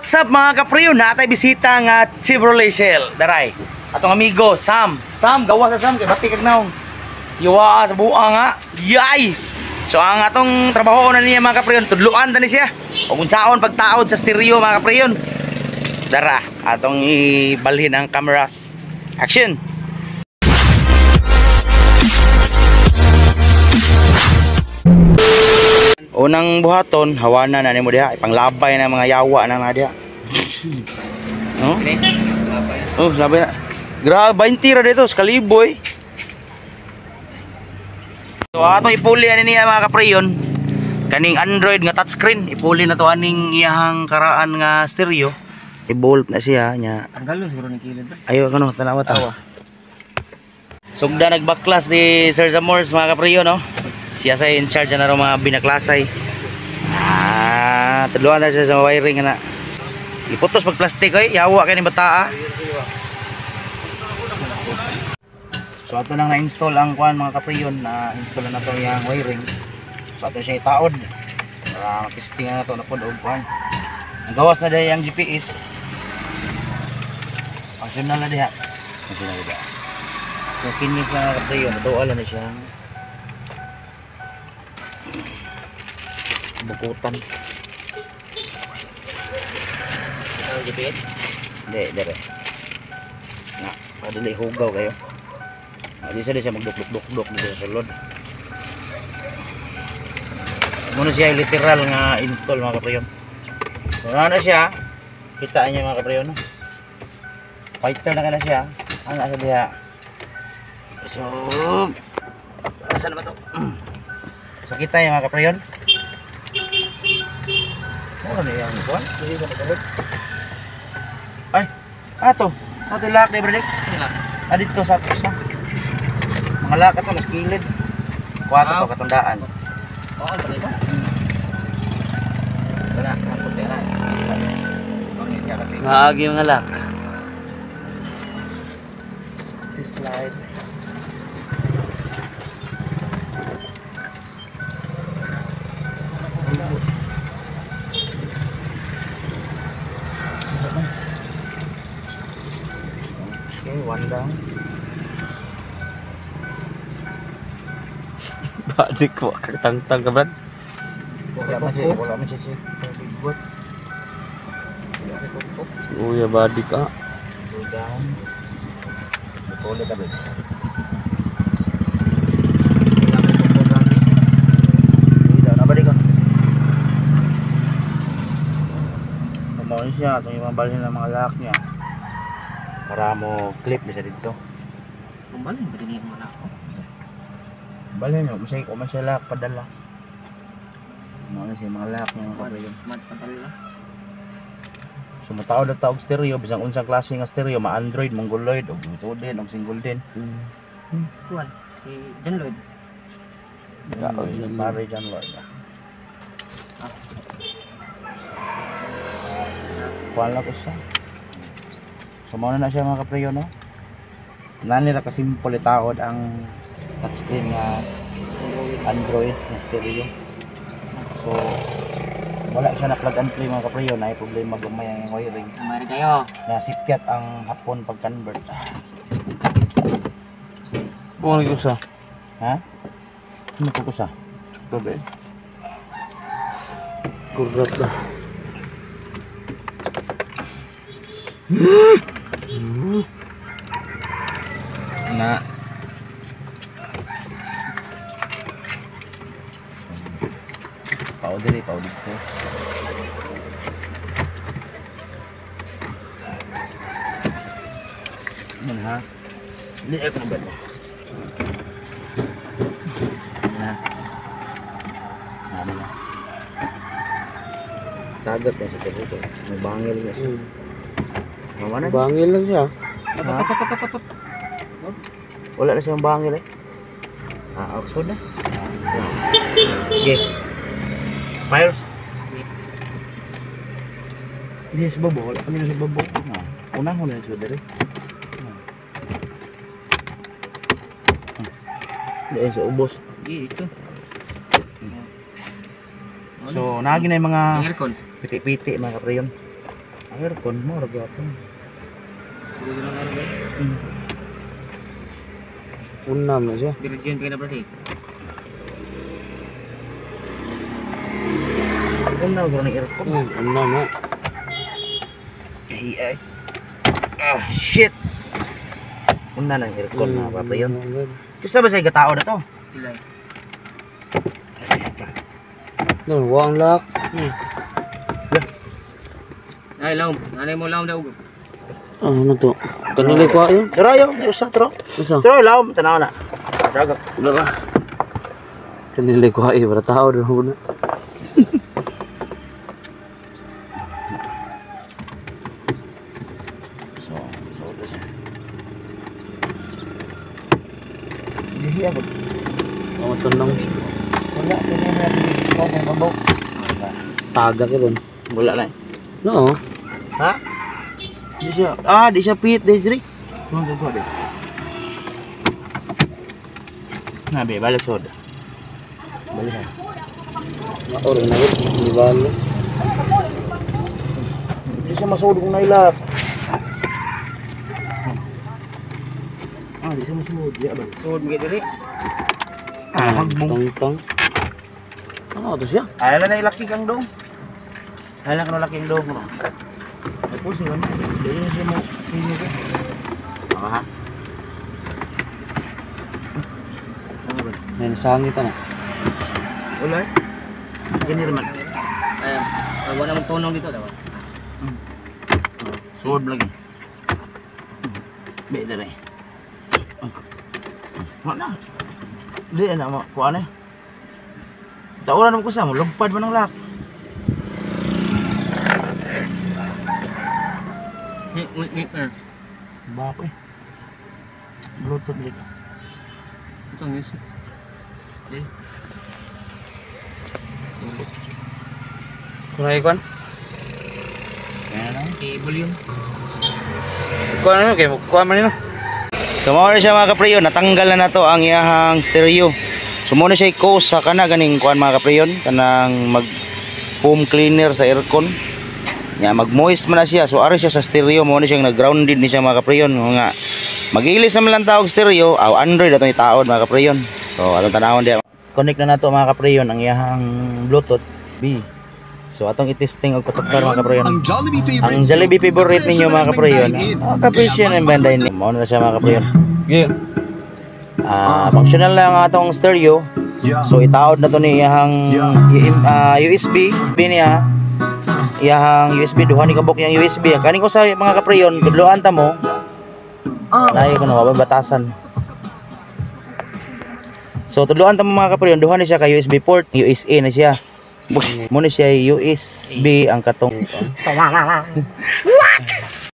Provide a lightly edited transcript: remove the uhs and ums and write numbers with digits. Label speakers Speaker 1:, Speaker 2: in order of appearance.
Speaker 1: What's up mga kapriyon? Natay bisita nga Chevrolet Shell. Daray. Atong amigo Sam. Sam, gawa sa Sam kay bati kag naong. Iwa sa buang nga. Yay. So ang atong trabaho na niya mga kapriyon, tudluan ta ni siya. Ug unsaon pagtaod sa stereo mga kapriyon. Dara, atong ibalhin ang cameras. Action. Unang buhaton, hawanan na nimo diha, ipanglabay na mga yawa na diha. Oh? Oh, labay na. Grabe 20 ra dito, kaliboy. So ato ipuli ani niya mga kapriyon. Kaning Android nga touchscreen, ipuli na to aning iyahang karaan nga stereo. I-bolt na siya nya.
Speaker 2: Tanggalon siguro ni kilid.
Speaker 1: Ayo kano tanawa ta. Sugda nagbaklas ni Sir Zamors mga kapriyon no. Siya sa in charge na ro mga binaklasay. Tudluan na siya sa wiring na. Iputos pag plastic oy, yawa kay ni bataa. So ato lang na-install ang kuan mga kapriyon, na-install na to yang wiring. So ato siya itaod para makisting na to na pod og kuan. Ang gawas na dahi ang GPS. Functional na diha. Functional na diha. So kinis na kapriyon, doon na siya. Bukutan. GPS? Hindi, dire. Nga, padali hugaw kayo. Di siya magduk-duk-duk dito sa sulod. Muna siya literal nga install mga kapriyon. So na siya, kitaan niya mga kapriyon. No? Fighter na ka na siya. Ano na siya diha? So, asa naman to? So kita niya mga kapriyon. Ano na yung kuwan? Hindi ka nagkalit. Ay, ato. Ato lock na ibralik. Dito sa pusa. Mga lock ito, mas kilid. Kuwato to, katundaan. Oo, ba dito? Wala, kaputi na.
Speaker 2: Maagi mga lock.
Speaker 1: This slide. One down.
Speaker 2: Balik ko tang-tang ka brad.
Speaker 1: Wala man siya. Bigot.
Speaker 2: Uya balik ka.
Speaker 1: Go down. Ulit ka ba? Nabalik ka. Kumain siya. Itong yung balhin ng mga lock niya. Para mo clip na siya dito.
Speaker 2: Kumbalin ba din mo na ako?
Speaker 1: Balhin nyo, masaya ko man siya lock, padala. Ano siya mga lock niya mga kapriyon.
Speaker 2: Smart padala.
Speaker 1: So matawad na tawag stereo, bisang unsang klase nga stereo, ma-Android, Mongoloid, o ito din, o single din.
Speaker 2: Kuwan, si John Lloyd.
Speaker 1: Pare John Lloyd. Kuwan lang ko siya. So mauna na siya mga kapriyo no. Nila kasimple taod ang touchscreen nga Android na stereo. So wala siya na plug and play mga kapriyo, na problema gamay ang wiring.
Speaker 2: Mari kayo.
Speaker 1: Nasipyat ang hapon pag convert.
Speaker 2: Buong ko sa.
Speaker 1: Ha? Ano ko sa?
Speaker 2: Babe. Kurat ka.
Speaker 1: Na powder ko. Ano ha? Liit ko na ba? Na. Ano na? Tagat na siya dito. May bangil na siya. Mana?
Speaker 2: Bangil lang siya.
Speaker 1: Wala na siyang bangil eh. Oxford na. Yes. Fires. Hindi sa babo. Wala kami na sa babo. Unang huli na siya dali. Hindi sa ubos.
Speaker 2: Ito.
Speaker 1: So, naging na yung mga
Speaker 2: Aircon.
Speaker 1: piti-piti mga kapriyon. Aircon mo ra gyapon.
Speaker 2: Unam na siya.
Speaker 3: Virgin pa na berarti.
Speaker 1: Una guro ni aircon.
Speaker 2: Unam na.
Speaker 1: Ay. Ah, shit. Una nang aircon mga kaprayon. Kisa ba say gatao na to?
Speaker 3: Sila.
Speaker 2: No, wang lock.
Speaker 3: Ay, laom. Nanay mo laom daw.
Speaker 2: Ano to? Kanilay ko ayo.
Speaker 1: Darayo, usa tro.
Speaker 2: Isa.
Speaker 1: Tro laom tanaw na. Dagak.
Speaker 2: Wala ba? Kanilay ko ayo para tao rin ako na.
Speaker 1: So do siya. Dihiya ba?
Speaker 2: Ako tanong.
Speaker 1: Wala kini na ko may babaw.
Speaker 2: Taga ka ron.
Speaker 1: Wala na.
Speaker 2: No.
Speaker 1: Ha? Di siya pit Desri. Tuwan ko de. Nabe balik sod. Balik ha.
Speaker 2: Orang na rin. Di ba?
Speaker 1: Di siya masud kung nailap. Di siya masud. Di ba?
Speaker 3: Sud mi diri.
Speaker 1: Hagbong.
Speaker 2: Tang. Ano to siya?
Speaker 1: Ay na ilaki kang dong. Ay na kang laki ang dong. Ay po siya. Di siya mo. Sino ko? Ha?
Speaker 2: May nasangit na.
Speaker 1: Wala. Ganyan naman.
Speaker 3: Ay, wala mong tunong dito daw.
Speaker 1: Sword lagi. Beda rin. Mana? Di na mo kuan eh. Tauran naman ko sa mo, lugpad mo ng lock. Bako eh. Bluetooth dito.
Speaker 3: Ito music. Eh,
Speaker 2: Kung nakikwan?
Speaker 1: Kaya lang.
Speaker 3: volume.
Speaker 2: Kuha na yun. Kuha man yun.
Speaker 1: So mao na siya mga kapriyon, natanggal na nato ang iyahang stereo. So muna siya i-cause sa kana ganing kuan mga kapriyon, kanang mag foam cleaner sa aircon. Nya mag moist man na siya. So ari siya sa stereo, mo na siyang nag-grounded ni siya mga kapriyon. Nga mag-ilis naman lang tawag stereo, Android ato ni taon mga kapriyon. So atong tanawon diya. Connect na nato mga kapriyon ang iyahang Bluetooth B. So atong i-testing og patukar mga kapriyon. Ang Jollibee favorite ninyo mga kapriyon. Ka-appreciate ng banda ini. Mao na siya mga kapriyon.
Speaker 2: Yeah.
Speaker 1: Functional lang ang atong stereo. So itaod na to ni iyahang USB niya. Iyahang USB duha ni kabok yang USB. Kani ko sa mga kapriyon, gudloan ta mo. Layo ko na batasan. So tudloan ta mo mga kapriyon, duha ni siya ka USB port, USA na siya. Muna siya USB ang katong